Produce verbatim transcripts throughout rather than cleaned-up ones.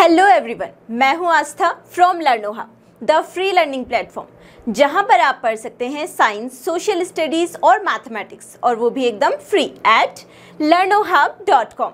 Hello everyone, मैं हूं Aastha from Learnoha, the free learning platform, जहां पर आप पढ़ सकते हैं साइंस, सोशल स्टडीज और मैथमेटिक्स, और वो भी एकदम free at Learnoha dot com.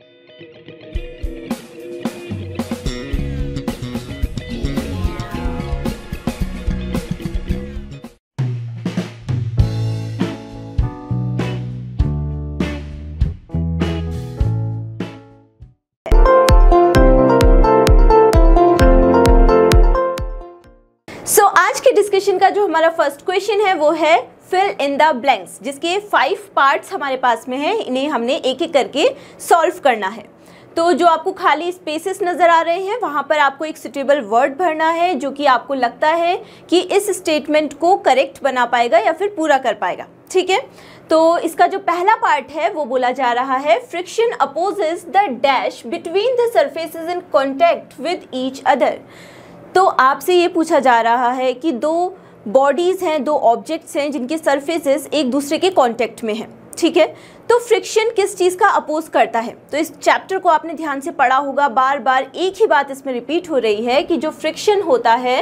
So so, आज के डिस्कशन का जो हमारा फर्स्ट क्वेश्चन है वो है फिल इन द ब्लैंक्स, जिसके फाइव पार्ट्स हमारे पास में हैं। इन्हें हमने एक एक करके सॉल्व करना है। तो जो आपको खाली स्पेसेस नज़र आ रहे हैं वहाँ पर आपको एक सुटेबल वर्ड भरना है जो कि आपको लगता है कि इस स्टेटमेंट को करेक्ट बना पाएगा या फिर पूरा कर पाएगा। ठीक है, तो इसका जो पहला पार्ट है वो बोला जा रहा है friction opposes the dash between the surfaces in contact with each other. तो आपसे ये पूछा जा रहा है कि दो बॉडीज़ हैं, दो ऑब्जेक्ट्स हैं जिनके सरफेसेस एक दूसरे के कांटेक्ट में हैं। ठीक है, तो फ्रिक्शन किस चीज़ का अपोज करता है? तो इस चैप्टर को आपने ध्यान से पढ़ा होगा, बार बार एक ही बात इसमें रिपीट हो रही है कि जो फ्रिक्शन होता है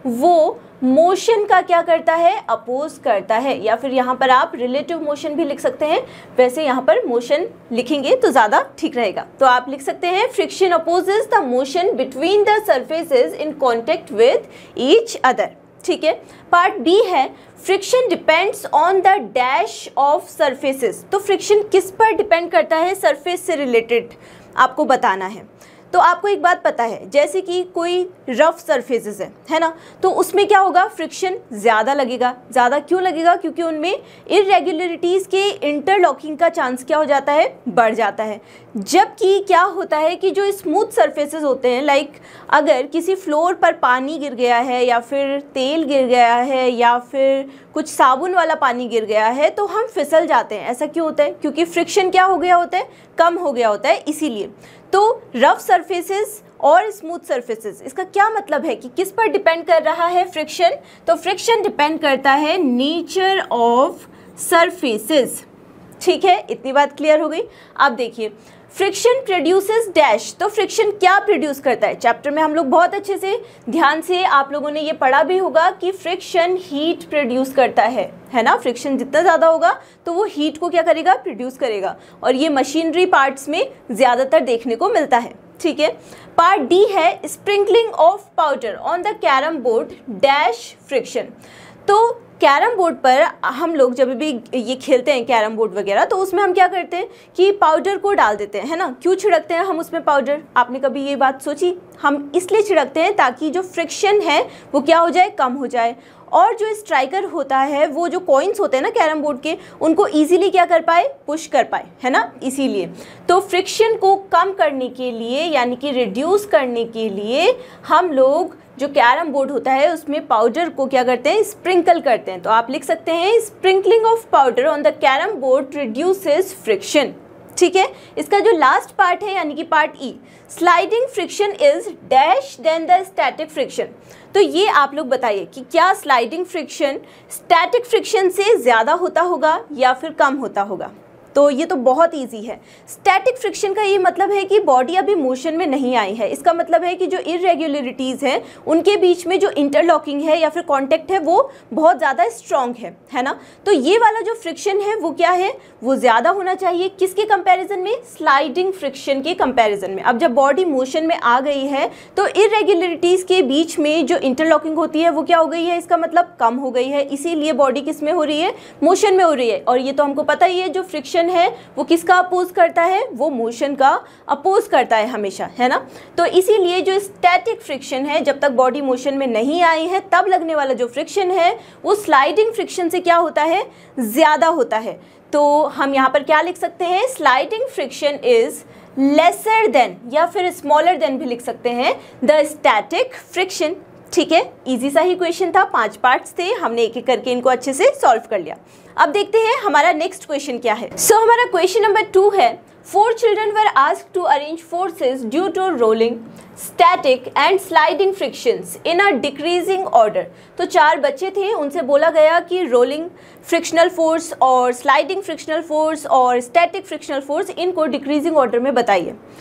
वो मोशन का क्या करता है? अपोज करता है, या फिर यहाँ पर आप रिलेटिव मोशन भी लिख सकते हैं। वैसे यहाँ पर मोशन लिखेंगे तो ज़्यादा ठीक रहेगा, तो आप लिख सकते हैं friction opposes the motion between the surfaces in contact with each other. ठीक है, पार्ट बी है friction depends on the dash of surfaces. तो फ्रिक्शन किस पर डिपेंड करता है? सरफेस से रिलेटेड आपको बताना है। तो आपको एक बात पता है, जैसे कि कोई रफ सरफेसेस है है ना, तो उसमें क्या होगा? फ्रिक्शन ज़्यादा लगेगा। ज़्यादा क्यों लगेगा? क्योंकि उनमें इरेगुलरिटीज़ के इंटरलॉकिंग का चांस क्या हो जाता है? बढ़ जाता है। जबकि क्या होता है कि जो स्मूथ सरफेसेस होते हैं, लाइक अगर किसी फ्लोर पर पानी गिर गया है या फिर तेल गिर गया है या फिर कुछ साबुन वाला पानी गिर गया है तो हम फिसल जाते हैं। ऐसा क्यों होता है? क्योंकि फ्रिक्शन क्या हो गया होता है? कम हो गया होता है, इसीलिए। तो रफ सरफेसेस और स्मूथ सरफेसेस, इसका क्या मतलब है कि किस पर डिपेंड कर रहा है फ्रिक्शन? तो फ्रिक्शन डिपेंड करता है नेचर ऑफ सरफेसेस। ठीक है, इतनी बात क्लियर हो गई। अब देखिए, फ्रिक्शन प्रोड्यूसेस डैश। तो फ्रिक्शन क्या प्रोड्यूस करता है? चैप्टर में हम लोग बहुत अच्छे से ध्यान से आप लोगों ने ये पढ़ा भी होगा कि फ्रिक्शन हीट प्रोड्यूस करता है, है ना। फ्रिक्शन जितना ज़्यादा होगा तो वो हीट को क्या करेगा? प्रोड्यूस करेगा, और ये मशीनरी पार्ट्स में ज़्यादातर देखने को मिलता है। ठीक है, पार्ट डी है sprinkling of powder on the carrom board dash friction. तो कैरम बोर्ड पर हम लोग जब भी ये खेलते हैं कैरम बोर्ड वगैरह, तो उसमें हम क्या करते हैं कि पाउडर को डाल देते हैं, है ना। क्यों छिड़कते हैं हम उसमें पाउडर? आपने कभी ये बात सोची? हम इसलिए छिड़कते हैं ताकि जो फ्रिक्शन है वो क्या हो जाए? कम हो जाए, और जो स्ट्राइकर होता है वो जो कॉइन्स होते हैं ना कैरम बोर्ड के, उनको इजीली क्या कर पाए? पुश कर पाए, है ना, इसीलिए। तो फ्रिक्शन को कम करने के लिए, यानी कि रिड्यूस करने के लिए, हम लोग जो कैरम बोर्ड होता है उसमें पाउडर को क्या करते हैं? स्प्रिंकल करते हैं। तो आप लिख सकते हैं sprinkling of powder on the carrom board reduces friction. ठीक है, इसका जो लास्ट पार्ट है यानी कि part E, sliding friction is dash than the static friction. तो ये आप लोग बताइए कि क्या स्लाइडिंग फ्रिक्शन स्टैटिक फ्रिक्शन से ज़्यादा होता होगा या फिर कम होता होगा? तो ये तो बहुत इजी है। स्टैटिक फ्रिक्शन का ये मतलब है कि बॉडी अभी मोशन में नहीं आई है। इसका मतलब है कि जो इरेगुलरिटीज़ हैं उनके बीच में जो इंटरलॉकिंग है या फिर कांटेक्ट है वो बहुत ज़्यादा स्ट्रॉन्ग है, है ना। तो ये वाला जो फ्रिक्शन है वो क्या है? वो ज़्यादा होना चाहिए। किसके कंपैरिजन में? स्लाइडिंग फ्रिक्शन के कंपैरिजन में। अब जब बॉडी मोशन में आ गई है तो इरेगुलरिटीज़ के बीच में जो इंटरलॉकिंग होती है वो क्या हो गई है? इसका मतलब कम हो गई है। इसीलिए बॉडी किस में हो रही है? मोशन में हो रही है। और ये तो हमको पता ही है, जो फ्रिक्शन है वो किसका अपोज करता है? वो मोशन का अपोज करता है हमेशा, है ना। तो इसीलिए जो स्टैटिक फ्रिक्शन है, जब तक बॉडी मोशन में नहीं आई है तब लगने वाला जो फ्रिक्शन है वो स्लाइडिंग फ्रिक्शन से क्या होता है? ज़्यादा होता है। तो हम यहाँ पर क्या लिख सकते हैं? Sliding friction is lesser than, या फिर स्मॉलर देन भी लिख सकते हैं, द स्टैटिक फ्रिक्शन। ठीक है, इजी सा ही क्वेश्चन था, पांच पार्ट्स थे, हमने एक एक करके इनको अच्छे से सॉल्व कर लिया। अब देखते हैं हमारा नेक्स्ट क्वेश्चन क्या है। सो so, हमारा क्वेश्चन नंबर टू है four children were asked to arrange forces due to rolling, static and sliding frictions in a decreasing order. तो चार बच्चे थे, उनसे बोला गया कि रोलिंग फ्रिक्शनल फोर्स और स्लाइडिंग फ्रिक्शनल फोर्स और स्टैटिक फ्रिक्शनल फोर्स इनको डिक्रीजिंग ऑर्डर में बताइए।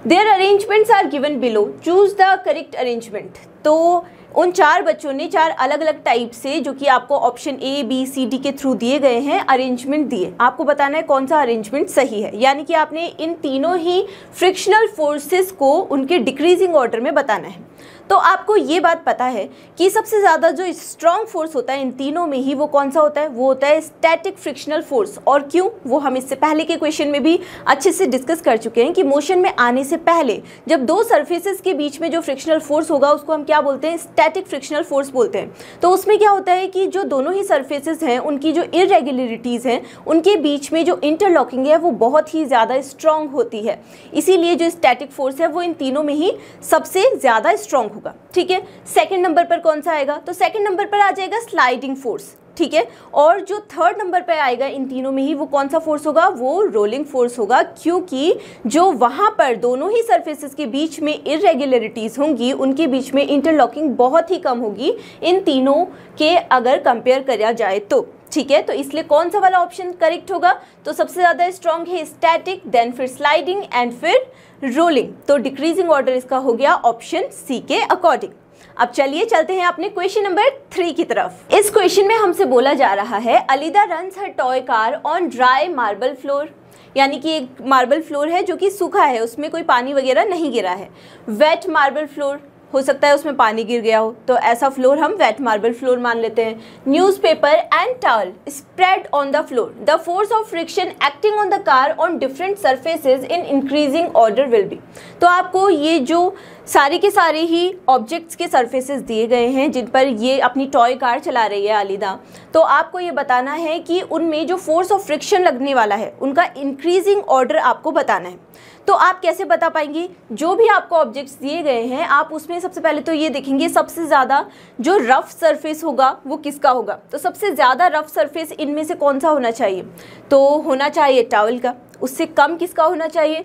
Their arrangements are given below, choose the correct arrangement. तो उन चार बच्चों ने चार अलग अलग टाइप से, जो कि आपको option A B C D के थ्रू दिए गए हैं, अरेंजमेंट दिए। आपको बताना है कौन सा अरेंजमेंट सही है, यानी कि आपने इन तीनों ही फ्रिक्शनल फोर्सेस को उनके डिक्रीजिंग ऑर्डर में बताना है। तो आपको ये बात पता है कि सबसे ज़्यादा जो स्ट्रॉन्ग फोर्स होता है इन तीनों में ही, वो कौन सा होता है? वो होता है स्टैटिक फ्रिक्शनल फोर्स। और क्यों? वो हम इससे पहले के क्वेश्चन में भी अच्छे से डिस्कस कर चुके हैं कि मोशन में आने से पहले जब दो सरफेसेस के बीच में जो फ्रिक्शनल फोर्स होगा उसको हम क्या बोलते हैं? स्टैटिक फ्रिक्शनल फोर्स बोलते हैं। तो उसमें क्या होता है कि जो दोनों ही सरफेसेस हैं उनकी जो इरेगुलरिटीज़ हैं उनके बीच में जो इंटरलॉकिंग है वो बहुत ही ज़्यादा स्ट्रॉन्ग होती है। इसीलिए जो स्टैटिक फोर्स है वो इन तीनों में ही सबसे ज़्यादा स्ट्रॉन्ग होगा। ठीक है, सेकंड नंबर पर कौन सा आएगा? तो सेकंड नंबर पर आ जाएगा स्लाइडिंग फोर्स। ठीक है, और जो थर्ड नंबर पर आएगा इन तीनों में ही, वो कौन सा फोर्स होगा? वो रोलिंग फोर्स होगा, क्योंकि जो वहां पर दोनों ही सरफेसेस के बीच में इरेगुलरिटीज होंगी उनके बीच में इंटरलॉकिंग बहुत ही कम होगी इन तीनों के अगर कंपेयर किया जाए तो। ठीक है, तो इसलिए कौन सा वाला ऑप्शन करेक्ट होगा? तो सबसे ज़्यादा स्ट्रॉन्ग है स्टैटिक, देन फिर स्लाइडिंग एंड फिर रोलिंग। तो डिक्रीजिंग ऑर्डर इसका हो गया ऑप्शन सी के अकॉर्डिंग। अब चलिए चलते हैं अपने क्वेश्चन नंबर थ्री की तरफ। इस क्वेश्चन में हमसे बोला जा रहा है Alida runs her toy car on dry marble floor, यानी कि एक मार्बल फ्लोर है जो कि सूखा है, उसमें कोई पानी वगैरह नहीं गिरा है। वेट मार्बल फ्लोर हो सकता है उसमें पानी गिर गया हो, तो ऐसा फ्लोर हम वेट मार्बल फ्लोर मान लेते हैं। Newspaper and towel spread on the floor, the force of friction acting on the car on different surfaces in increasing order will be. तो आपको ये जो सारे के सारे ही ऑब्जेक्ट्स के सरफेसेस दिए गए हैं जिन पर ये अपनी टॉय कार चला रही है अलीदा, तो आपको ये बताना है कि उनमें जो फोर्स ऑफ फ्रिक्शन लगने वाला है उनका इंक्रीजिंग ऑर्डर आपको बताना है। तो आप कैसे बता पाएंगे? जो भी आपको ऑब्जेक्ट्स दिए गए हैं आप उसमें सबसे पहले तो ये देखेंगे सबसे ज़्यादा जो रफ सरफेस होगा वो किसका होगा। तो सबसे ज़्यादा रफ सरफेस इनमें से कौन सा होना चाहिए? तो होना चाहिए टॉवल का। उससे कम किसका होना चाहिए?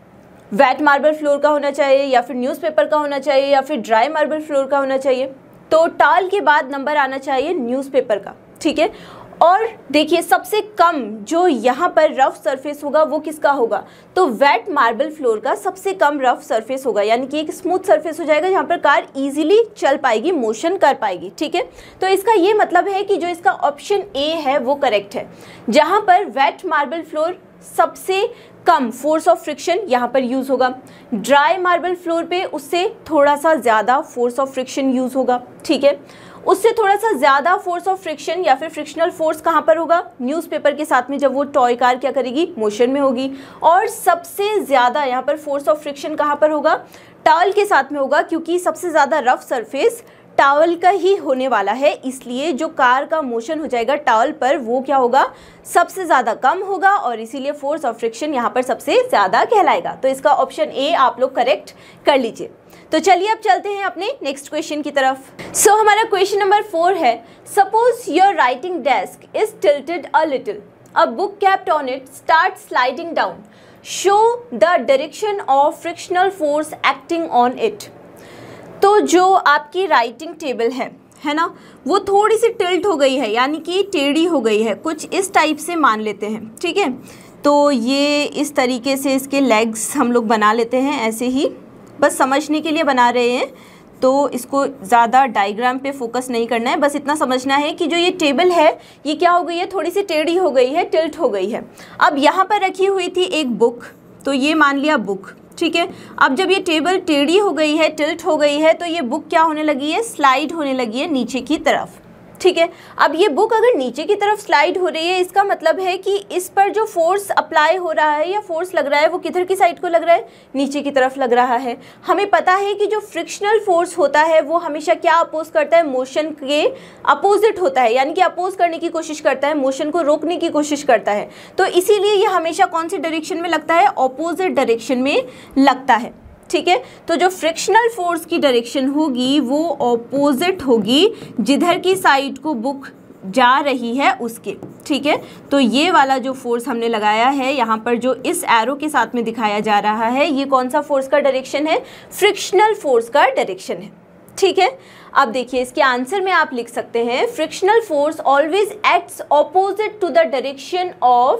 वेट मार्बल फ्लोर का होना चाहिए, या फिर न्यूज़पेपर का होना चाहिए, या फिर ड्राई मार्बल फ्लोर का होना चाहिए। तो टॉवल के बाद नंबर आना चाहिए न्यूज़पेपर का। ठीक है, और देखिए सबसे कम जो यहाँ पर रफ सरफेस होगा वो किसका होगा? तो वेट मार्बल फ्लोर का सबसे कम रफ सरफेस होगा, यानी कि एक स्मूथ सरफेस हो जाएगा जहाँ पर कार इजीली चल पाएगी, मोशन कर पाएगी। ठीक है, तो इसका ये मतलब है कि जो इसका ऑप्शन ए है वो करेक्ट है, जहाँ पर वेट मार्बल फ्लोर सबसे कम फोर्स ऑफ फ्रिक्शन यहाँ पर यूज़ होगा। ड्राई मार्बल फ्लोर पे उससे थोड़ा सा ज़्यादा फोर्स ऑफ फ्रिक्शन यूज़ होगा। ठीक है, उससे थोड़ा सा ज़्यादा फोर्स ऑफ फ्रिक्शन या फिर फ्रिक्शनल फोर्स कहाँ पर होगा? न्यूज़पेपर के साथ में, जब वो टॉय कार क्या करेगी? मोशन में होगी। और सबसे ज़्यादा यहाँ पर फोर्स ऑफ फ्रिक्शन कहाँ पर होगा? टॉवल के साथ में होगा, क्योंकि सबसे ज़्यादा रफ सरफेस टॉवल का ही होने वाला है, इसलिए जो कार का मोशन हो जाएगा टॉवल पर वो क्या होगा? सबसे ज़्यादा कम होगा, और इसीलिए फोर्स ऑफ फ्रिक्शन यहाँ पर सबसे ज़्यादा कहलाएगा। तो इसका ऑप्शन ए आप लोग करेक्ट कर लीजिए। तो चलिए अब चलते हैं अपने नेक्स्ट क्वेश्चन की तरफ। सो so, हमारा क्वेश्चन नंबर फोर है, suppose your writing desk is tilted a little, a book kept on it start sliding down, show the direction of frictional force acting on it. तो जो आपकी writing table है है ना, वो थोड़ी सी टिल्ट हो गई है, यानी कि टेढ़ी हो गई है, कुछ इस टाइप से मान लेते हैं। ठीक है, तो ये इस तरीके से इसके लेग्स हम लोग बना लेते हैं, ऐसे ही बस समझने के लिए बना रहे हैं, तो इसको ज़्यादा डायग्राम पे फोकस नहीं करना है, बस इतना समझना है कि जो ये टेबल है ये क्या हो गई है? थोड़ी सी टेढ़ी हो गई है, टिल्ट हो गई है। अब यहाँ पर रखी हुई थी एक बुक, तो ये मान लिया बुक। ठीक है, अब जब ये टेबल टेढ़ी हो गई है, टिल्ट हो गई है, तो ये बुक क्या होने लगी है? स्लाइड होने लगी है नीचे की तरफ। ठीक है, अब ये बुक अगर नीचे की तरफ स्लाइड हो रही है, इसका मतलब है कि इस पर जो फोर्स अप्लाई हो रहा है या फोर्स लग रहा है वो किधर की साइड को लग रहा है? नीचे की तरफ लग रहा है। हमें पता है कि जो फ्रिक्शनल फोर्स होता है वो हमेशा क्या अपोज करता है? मोशन के अपोजिट होता है, यानी कि अपोज करने की कोशिश करता है, मोशन को रोकने की कोशिश करता है। तो इसीलिए ये हमेशा कौन सी डायरेक्शन में लगता है? ऑपोजिट डायरेक्शन में लगता है। ठीक है, तो जो फ्रिक्शनल फोर्स की डायरेक्शन होगी वो ऑपोजिट होगी जिधर की साइड को बुक जा रही है उसके। ठीक है, तो ये वाला जो फोर्स हमने लगाया है यहाँ पर, जो इस एरो के साथ में दिखाया जा रहा है, ये कौन सा फोर्स का डायरेक्शन है? फ्रिक्शनल फोर्स का डायरेक्शन है। ठीक है, अब देखिए इसके आंसर में आप लिख सकते हैं, frictional force always acts opposite to the direction of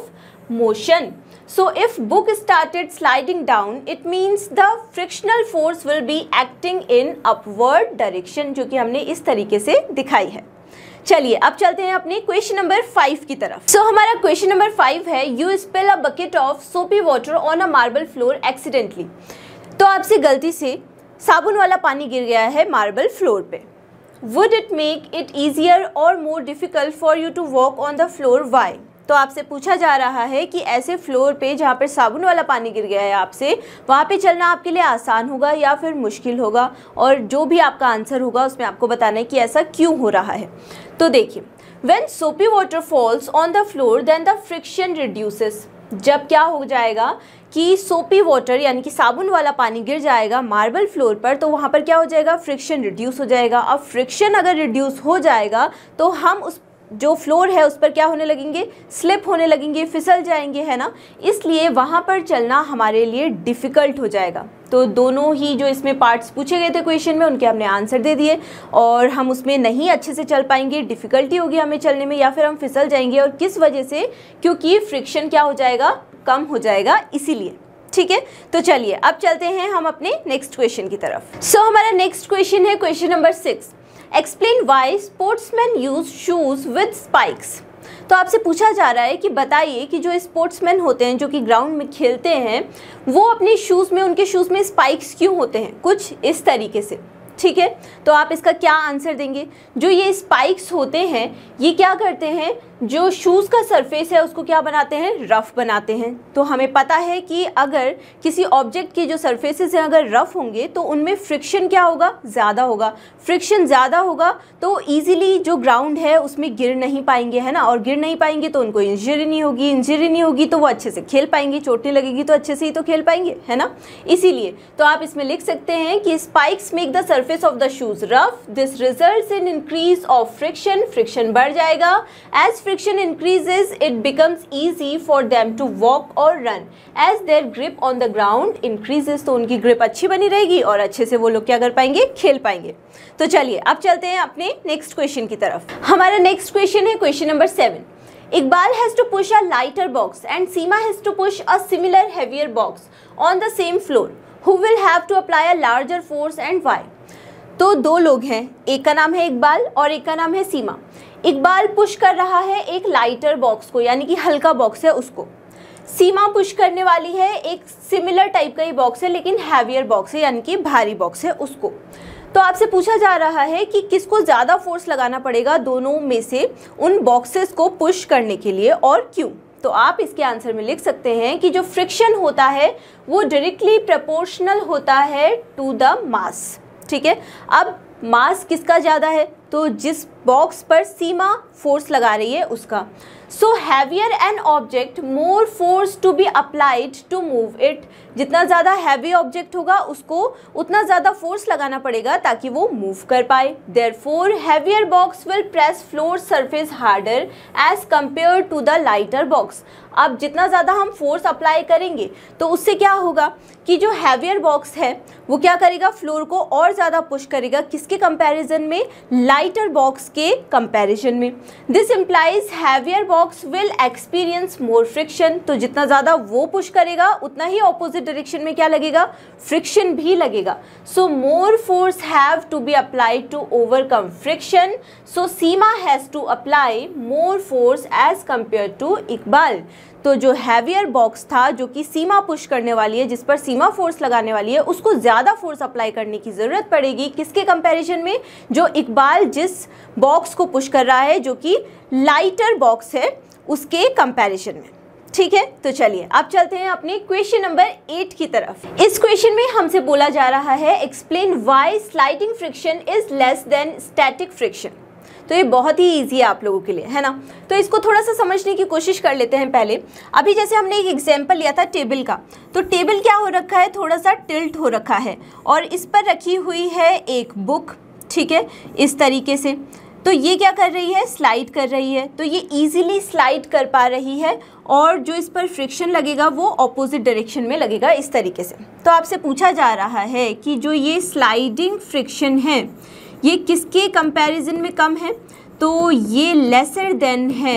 motion. So if book started sliding down, it means the frictional force will be acting in upward direction, जो कि हमने इस तरीके से दिखाई है। चलिए अब चलते हैं अपने क्वेश्चन नंबर फाइव की तरफ। सो so, हमारा क्वेश्चन नंबर फाइव है, you spill a bucket of soapy water on a marble floor accidentally. तो आपसे गलती से साबुन वाला पानी गिर गया है मार्बल फ्लोर पे। Would it make it easier और more difficult for you to walk on the floor, why? तो आपसे पूछा जा रहा है कि ऐसे फ्लोर पे जहाँ पर साबुन वाला पानी गिर गया है आपसे, वहाँ पे चलना आपके लिए आसान होगा या फिर मुश्किल होगा, और जो भी आपका आंसर होगा उसमें आपको बताना है कि ऐसा क्यों हो रहा है। तो देखिए, when soapy water falls on the floor then the friction reduces. जब क्या हो जाएगा कि सोपी वाटर यानी कि साबुन वाला पानी गिर जाएगा मार्बल फ्लोर पर, तो वहाँ पर क्या हो जाएगा, फ्रिक्शन रिड्यूस हो जाएगा। अब फ्रिक्शन अगर रिड्यूस हो जाएगा तो हम उस जो फ्लोर है उस पर क्या होने लगेंगे, स्लिप होने लगेंगे, फिसल जाएंगे, है ना। इसलिए वहाँ पर चलना हमारे लिए डिफ़िकल्ट हो जाएगा। तो दोनों ही जो इसमें पार्ट्स पूछे गए थे क्वेश्चन में उनके हमने आंसर दे दिए, और हम उसमें नहीं अच्छे से चल पाएंगे, डिफ़िकल्टी होगी हमें चलने में, या फिर हम फिसल जाएंगे। और किस वजह से, क्योंकि फ्रिक्शन क्या हो जाएगा, कम हो जाएगा, इसीलिए। ठीक है, तो चलिए अब चलते हैं हम अपने नेक्स्ट क्वेश्चन की तरफ। सो so, हमारा नेक्स्ट क्वेश्चन है question number six, explain why sportsman use shoes with spikes. तो आपसे पूछा जा रहा है कि बताइए कि जो स्पोर्ट्समैन होते हैं जो कि ग्राउंड में खेलते हैं, वो अपने शूज़ में, उनके शूज़ में स्पाइक्स क्यों होते हैं, कुछ इस तरीके से। ठीक है, तो आप इसका क्या आंसर देंगे। जो ये स्पाइक्स होते हैं ये क्या करते हैं, जो शूज़ का सरफेस है उसको क्या बनाते हैं, रफ़ बनाते हैं। तो हमें पता है कि अगर किसी ऑब्जेक्ट की जो सरफेसेस हैं अगर रफ़ होंगे तो उनमें फ्रिक्शन क्या होगा, ज़्यादा होगा। फ्रिक्शन ज़्यादा होगा तो ईजिली जो ग्राउंड है उसमें गिर नहीं पाएंगे, है ना, और गिर नहीं पाएंगे तो उनको इंजरी नहीं होगी, इंजरी नहीं होगी तो वो अच्छे से खेल पाएंगे, चोट नहीं लगेगी तो अच्छे से ही तो खेल पाएंगे, है ना। इसीलिए तो आप इसमें लिख सकते हैं कि spikes make the surface of the shoes rough, this results in increase of friction. Friction बढ़ जाएगा। As friction increases, it becomes easy for them to walk or run as their grip on the ground increases। तो उनकी grip अच्छी बनी रहेगी और अच्छे से वो लोग क्या कर पाएंगे, खेल पाएंगे। तो चलिए अब चलते हैं अपने नेक्स्ट क्वेश्चन की तरफ। हमारा नेक्स्ट क्वेश्चन है question number seven, Iqbal has to push a lighter box and Seema has to push a similar heavier box on the same floor, who will have to apply a larger force and why. तो दो लोग हैं, एक का नाम है इकबाल और एक का नाम है सीमा। इकबाल पुश कर रहा है एक लाइटर बॉक्स को, यानी कि हल्का बॉक्स है उसको। सीमा पुश करने वाली है एक सिमिलर टाइप का ही बॉक्स है लेकिन हैवियर बॉक्स है, यानी कि भारी बॉक्स है उसको। तो आपसे पूछा जा रहा है कि किसको ज़्यादा फोर्स लगाना पड़ेगा दोनों में से उन बॉक्सेस को पुश करने के लिए, और क्यों। तो आप इसके आंसर में लिख सकते हैं कि जो फ्रिक्शन होता है वो डायरेक्टली प्रोपोर्शनल होता है टू द मास। ठीक है, अब मास किसका ज़्यादा है, तो जिस बॉक्स पर सीमा फोर्स लगा रही है उसका। So heavier an object more force to be applied to move it. जितना ज़्यादा हैवी ऑब्जेक्ट होगा उसको उतना ज़्यादा फोर्स लगाना पड़ेगा ताकि वो मूव कर पाए। Therefore heavier box will press floor surface harder as compare to the lighter box. अब जितना ज़्यादा हम फोर्स अप्लाई करेंगे तो उससे क्या होगा कि जो हैवियर बॉक्स है वो क्या करेगा, फ्लोर को और ज़्यादा पुश करेगा। किसके कंपैरिजन में, लाइटर बॉक्स के कंपैरिजन में। This implies heavier box will experience more friction. तो जितना ज़्यादा वो पुश करेगा उतना ही ऑपोजिट डायरेक्शन में क्या लगेगा, फ्रिक्शन भी लगेगा। So more force have to be applied to overcome friction. So Seema has to apply more force as compare to Iqbal. तो जो हैवियर बॉक्स था जो कि सीमा पुश करने वाली है, जिस पर सीमा फोर्स लगाने वाली है, उसको ज़्यादा फोर्स अप्लाई करने की ज़रूरत पड़ेगी। किसके कंपैरिजन में, जो इकबाल जिस बॉक्स को पुश कर रहा है जो कि लाइटर बॉक्स है उसके कंपैरिजन में। ठीक है, तो चलिए अब चलते हैं अपने क्वेश्चन नंबर एट की तरफ। इस क्वेश्चन में हमसे बोला जा रहा है explain why sliding friction is less than static friction. तो ये बहुत ही इजी है आप लोगों के लिए, है ना। तो इसको थोड़ा सा समझने की कोशिश कर लेते हैं पहले। अभी जैसे हमने एक एग्जांपल लिया था टेबल का, तो टेबल क्या हो रखा है, थोड़ा सा टिल्ट हो रखा है और इस पर रखी हुई है एक बुक। ठीक है, इस तरीके से। तो ये क्या कर रही है, स्लाइड कर रही है। तो ये इजीली स्लाइड कर पा रही है और जो इस पर फ्रिक्शन लगेगा वो ऑपोजिट डायरेक्शन में लगेगा, इस तरीके से। तो आपसे पूछा जा रहा है कि जो ये स्लाइडिंग फ्रिक्शन है ये किसके कंपैरिजन में कम है, तो ये लेसर देन है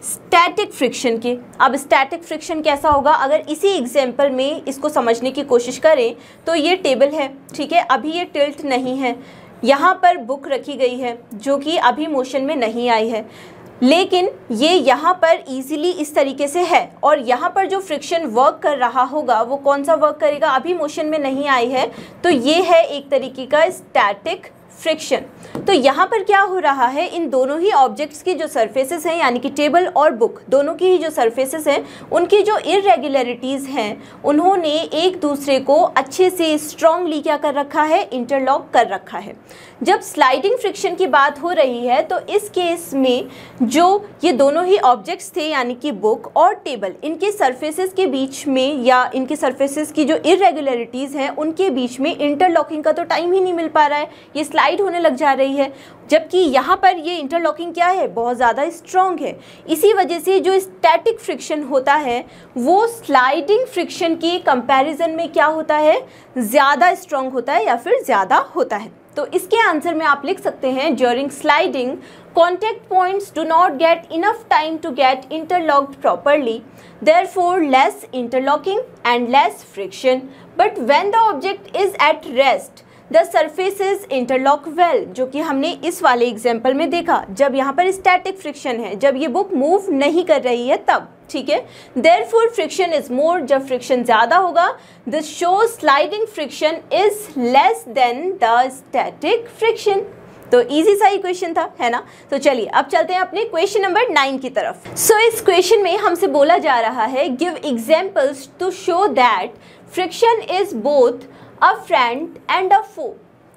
स्टैटिक फ्रिक्शन के। अब स्टैटिक फ्रिक्शन कैसा होगा, अगर इसी एग्जाम्पल में इसको समझने की कोशिश करें तो ये टेबल है, ठीक है, अभी ये टिल्ट नहीं है, यहाँ पर बुक रखी गई है जो कि अभी मोशन में नहीं आई है, लेकिन ये यहाँ पर इजीली इस तरीके से है, और यहाँ पर जो फ्रिक्शन वर्क कर रहा होगा वो कौन सा वर्क करेगा, अभी मोशन में नहीं आई है, तो ये है एक तरीके का स्टैटिक फ्रिक्शन। तो यहाँ पर क्या हो रहा है, इन दोनों ही ऑब्जेक्ट्स की जो सरफेसेस हैं, यानी कि टेबल और बुक दोनों की ही जो सरफेसेस हैं, उनकी जो इरेगुलरिटीज़ हैं उन्होंने एक दूसरे को अच्छे से स्ट्रांगली क्या कर रखा है, इंटरलॉक कर रखा है। जब स्लाइडिंग फ्रिक्शन की बात हो रही है तो इस केस में जो ये दोनों ही ऑब्जेक्ट्स थे, यानी कि बुक और टेबल, इनके सरफेसेस के बीच में या इनके सरफेसेस की जो इरेगुलरिटीज़ हैं उनके बीच में इंटरलॉकिंग का तो टाइम ही नहीं मिल पा रहा है, ये स्लाइड होने लग जा रही है, जबकि यहाँ पर ये इंटरलॉकिंग क्या है, बहुत ज़्यादा स्ट्रॉन्ग है। इसी वजह से जो स्टैटिक फ्रिक्शन होता है वो स्लाइडिंग फ्रिक्शन की कंपैरिजन में क्या होता है, ज़्यादा स्ट्रॉन्ग होता है या फिर ज़्यादा होता है। तो इसके आंसर में आप लिख सकते हैं, during sliding contact points do not get enough time to get interlocked properly, therefore less interlocking and less friction, but when the object is at rest the surfaces interlock well, जो कि हमने इस वाले एग्जाम्पल में देखा, जब यहाँ पर स्टैटिक फ्रिक्शन है, जब ये बुक मूव नहीं कर रही है तब, ठीक है। therefore friction is more, जब फ्रिक्शन ज़्यादा होगा, this shows sliding friction is less than the static friction। तो इजी सा ही क्वेश्चन था, है ना। तो चलिए अब चलते हैं अपने क्वेश्चन नंबर नाइन की तरफ। सो so, इस क्वेश्चन में हमसे बोला जा रहा है, give examples to show that friction is both a friend and a foe.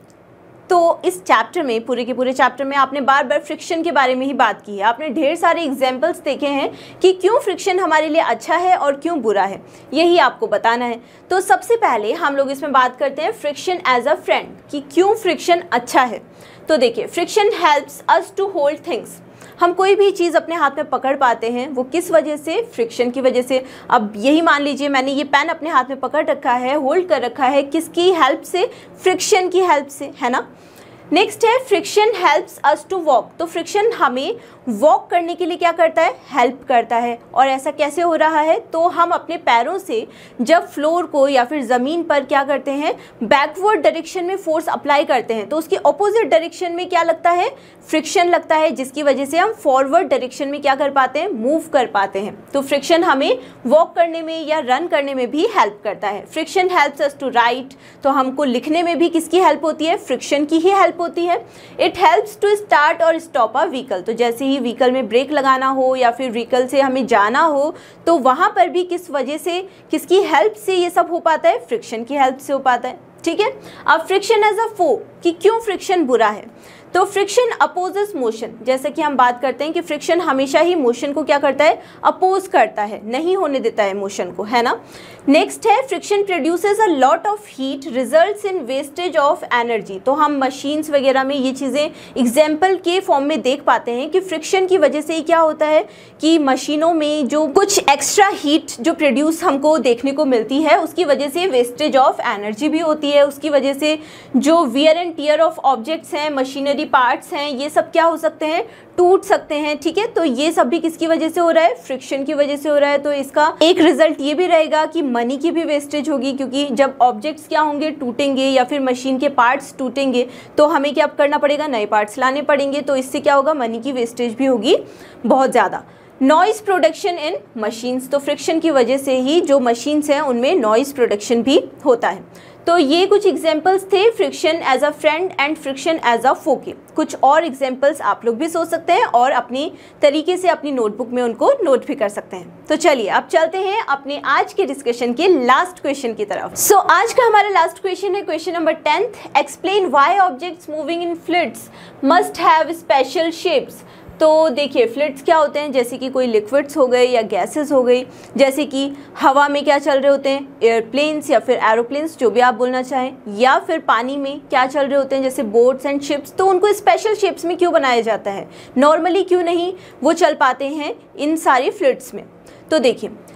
तो इस चैप्टर में, पूरे के पूरे चैप्टर में आपने बार बार फ्रिक्शन के बारे में ही बात की है, आपने ढेर सारे एग्जाम्पल्स देखे हैं कि क्यों फ्रिक्शन हमारे लिए अच्छा है और क्यों बुरा है, यही आपको बताना है। तो सबसे पहले हम लोग इसमें बात करते हैं फ्रिक्शन एज अ फ्रेंड, कि क्यों फ्रिक्शन अच्छा है। तो देखिए, friction helps us to hold things. हम कोई भी चीज़ अपने हाथ में पकड़ पाते हैं, वो किस वजह से, फ्रिक्शन की वजह से। अब यही मान लीजिए मैंने ये पेन अपने हाथ में पकड़ रखा है, होल्ड कर रखा है, किसकी हेल्प से, फ्रिक्शन की हेल्प से, है ना। नेक्स्ट है friction helps us to walk. तो फ्रिक्शन हमें वॉक करने के लिए क्या करता है, हेल्प करता है। और ऐसा कैसे हो रहा है, तो हम अपने पैरों से जब फ्लोर को या फिर ज़मीन पर क्या करते हैं, बैकवर्ड डायरेक्शन में फोर्स अप्लाई करते हैं, तो उसकी ऑपोजिट डायरेक्शन में क्या लगता है, फ्रिक्शन लगता है, जिसकी वजह से हम फॉरवर्ड डायरेक्शन में क्या कर पाते हैं, मूव कर पाते हैं। तो फ्रिक्शन हमें वॉक करने में या रन करने में भी हेल्प करता है। Friction helps us to write. तो हमको लिखने में भी किसकी हेल्प होती है, फ्रिक्शन की ही हेल्प होती है। इट हेल्प्स टू स्टार्ट और स्टॉप अ व्हीकल। तो जैसे ही व्हीकल में ब्रेक लगाना हो या फिर व्हीकल से हमें जाना हो, तो वहाँ पर भी किस वजह से, किसकी हेल्प से ये सब हो पाता है, फ्रिक्शन की हेल्प से हो पाता है, ठीक है। अब फ्रिक्शन एज अ फो, कि क्यों फ्रिक्शन बुरा है। तो फ्रिक्शन अपोजेस मोशन, जैसे कि हम बात करते हैं कि फ्रिक्शन हमेशा ही मोशन को क्या करता है, अपोज करता है, नहीं होने देता है मोशन को, है ना। नेक्स्ट है friction produces a lot of heat, results in wastage of energy. तो हम मशीन्स वगैरह में ये चीज़ें एग्जाम्पल के फॉर्म में देख पाते हैं कि फ्रिक्शन की वजह से ही क्या होता है कि मशीनों में जो कुछ एक्स्ट्रा हीट जो प्रोड्यूस हमको देखने को मिलती है, उसकी वजह से वेस्टेज ऑफ एनर्जी भी होती है। उसकी वजह से जो wear and tear of objects हैं, मशीनरी पार्ट्स हैं, ये सब क्या हो सकते हैं, टूट सकते हैं, ठीक है। तो ये सब भी किसकी वजह से हो रहा है, फ्रिक्शन की वजह से हो रहा है। तो इसका एक रिजल्ट ये भी रहेगा कि मनी की भी वेस्टेज होगी, क्योंकि जब ऑब्जेक्ट्स क्या होंगे, टूटेंगे या फिर मशीन के पार्ट्स टूटेंगे, तो हमें क्या करना पड़ेगा, नए पार्ट्स लाने पड़ेंगे। तो इससे क्या होगा, मनी की वेस्टेज भी होगी बहुत ज़्यादा। Noise production in machines. तो फ्रिक्शन की वजह से ही जो मशीन्स हैं उनमें नॉइज़ प्रोडक्शन भी होता है। तो ये कुछ एग्जाम्पल्स थे friction as a friend and friction as a foe के। कुछ और एग्जाम्पल्स आप लोग भी सोच सकते हैं और अपनी तरीके से अपनी नोटबुक में उनको नोट भी कर सकते हैं। तो चलिए अब चलते हैं अपने आज के डिस्कशन के लास्ट क्वेश्चन की तरफ। सो so, आज का हमारा लास्ट क्वेश्चन है question number tenth. Explain why objects moving in fluids must have special shapes. तो देखिए, फ्लूइड्स क्या होते हैं, जैसे कि कोई लिक्विड्स हो गए या गैसेस हो गई, जैसे कि हवा में क्या चल रहे होते हैं, एयरप्लेन्स या फिर एरोप्लेन्स, जो भी आप बोलना चाहें, या फिर पानी में क्या चल रहे होते हैं, जैसे बोट्स एंड शिप्स। तो उनको स्पेशल शेप्स में क्यों बनाया जाता है, नॉर्मली क्यों नहीं वो चल पाते हैं इन सारे फ्लूइड्स में। तो देखिए,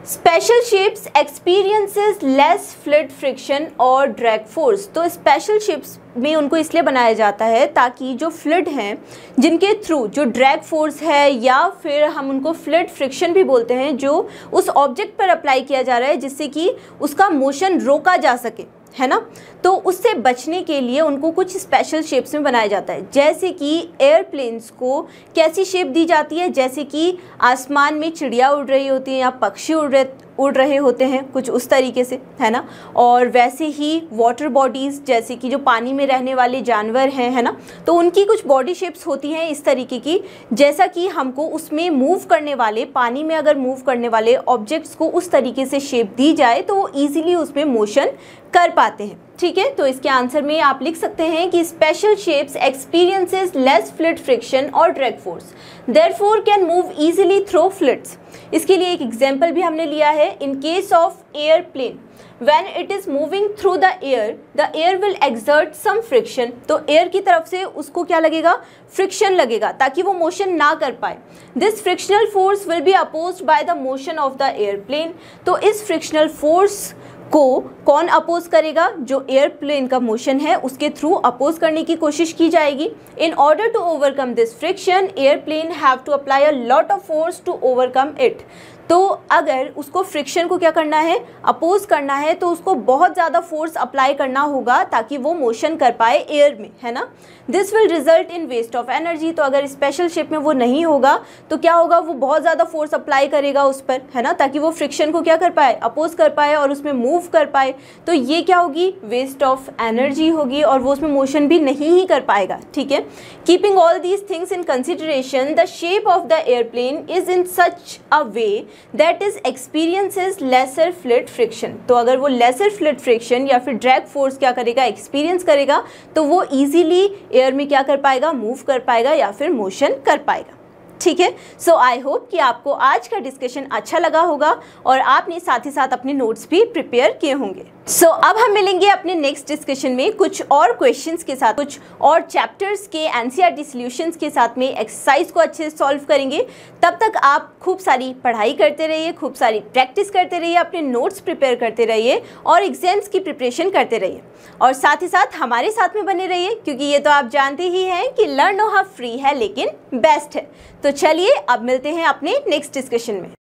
special shapes experiences less fluid friction और ड्रैग फोर्स। तो स्पेशल शेप्स में उनको इसलिए बनाया जाता है ताकि जो फ्लूइड हैं जिनके थ्रू जो ड्रैग फोर्स है या फिर हम उनको फ्लूइड फ्रिक्शन भी बोलते हैं, जो उस ऑब्जेक्ट पर अप्लाई किया जा रहा है जिससे कि उसका मोशन रोका जा सके, है ना, तो उससे बचने के लिए उनको कुछ स्पेशल शेप्स में बनाया जाता है। जैसे कि एयरप्लेन्स को कैसी शेप दी जाती है, जैसे कि आसमान में चिड़िया उड़ रही होती हैं या पक्षी उड़ रहे उड़ रहे होते हैं, कुछ उस तरीके से, है ना। और वैसे ही वाटर बॉडीज़, जैसे कि जो पानी में रहने वाले जानवर हैं, है ना, तो उनकी कुछ बॉडी शेप्स होती हैं इस तरीके की, जैसा कि हमको उसमें मूव करने वाले, पानी में अगर मूव करने वाले ऑब्जेक्ट्स को उस तरीके से शेप दी जाए तो वो ईजिली उसमें मोशन कर पाते हैं। ठीक है, तो इसके आंसर में आप लिख सकते हैं कि special shapes experiences less fluid friction और drag force, therefore can move easily through fluids. इसके लिए एक एग्जांपल भी हमने लिया है। In case of airplane, when it is moving through the air, the air will exert some friction. तो air की तरफ से उसको क्या लगेगा, फ्रिक्शन लगेगा ताकि वो मोशन ना कर पाए। This frictional force will be opposed by the motion of the airplane. तो इस फ्रिक्शनल फोर्स को कौन अपोज करेगा, जो एयरप्लेन का मोशन है उसके थ्रू अपोज करने की कोशिश की जाएगी। In order to overcome this friction, airplane have to apply a lot of force to overcome it. तो अगर उसको फ्रिक्शन को क्या करना है, अपोज करना है, तो उसको बहुत ज़्यादा फोर्स अप्लाई करना होगा ताकि वो मोशन कर पाए एयर में, है ना। This will result in waste of energy. तो अगर स्पेशल शेप में वो नहीं होगा तो क्या होगा, वो बहुत ज़्यादा फोर्स अप्लाई करेगा उस पर, है ना, ताकि वो फ्रिक्शन को क्या कर पाए, अपोज कर पाए और उसमें मूव कर पाए। तो ये क्या होगी, वेस्ट ऑफ एनर्जी होगी और वो उसमें मोशन भी नहीं ही कर पाएगा। ठीक है, keeping all these things in consideration, the shape of the airplane is in such a way that is experiences lesser fluid friction. तो अगर वो लेसर फ्लूइड फ्रिक्शन या फिर ड्रैग फोर्स क्या करेगा, एक्सपीरियंस करेगा, तो वो इजीली एयर में क्या कर पाएगा, मूव कर पाएगा या फिर मोशन कर पाएगा। ठीक है, सो आई होप कि आपको आज का डिस्कशन अच्छा लगा होगा और आपने साथ ही साथ अपने नोट्स भी प्रिपेयर किए होंगे। सो so, अब हम मिलेंगे अपने नेक्स्ट डिस्कशन में कुछ और क्वेश्चंस के साथ, कुछ और चैप्टर्स के एनसीईआरटी सॉल्यूशंस के साथ में एक्सरसाइज को अच्छे से सॉल्व करेंगे। तब तक आप खूब सारी पढ़ाई करते रहिए, खूब सारी प्रैक्टिस करते रहिए, अपने नोट्स प्रिपेयर करते रहिए और एग्जाम्स की प्रिपरेशन करते रहिए और साथ ही साथ हमारे साथ में बने रहिए, क्योंकि ये तो आप जानते ही हैं कि लर्न नो हाउ फ्री है लेकिन बेस्ट है। तो चलिए अब मिलते हैं अपने नेक्स्ट डिस्कशन में।